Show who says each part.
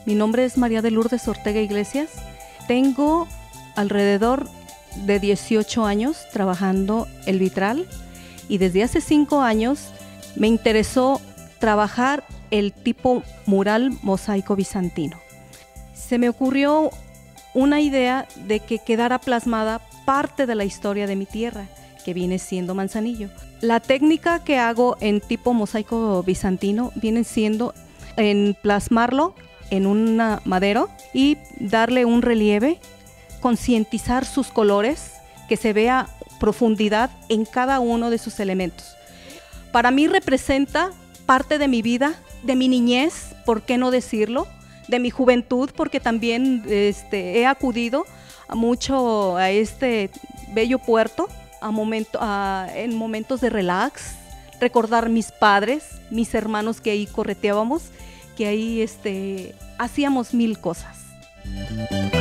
Speaker 1: Mi nombre es María de Lourdes Ortega Iglesias. Tengo alrededor de 18 años trabajando el vitral y desde hace 5 años me interesó trabajar el tipo mural mosaico bizantino. Se me ocurrió una idea de que quedara plasmada parte de la historia de mi tierra, que viene siendo Manzanillo. La técnica que hago en tipo mosaico bizantino viene siendo en plasmarlo en un madero y darle un relieve, concientizar sus colores, que se vea profundidad en cada uno de sus elementos. Para mí representa parte de mi vida, de mi niñez, ¿por qué no decirlo? De mi juventud, porque también he acudido mucho a este bello puerto en momentos de relax, recordar mis padres, mis hermanos que ahí correteábamos, que ahí hacíamos mil cosas.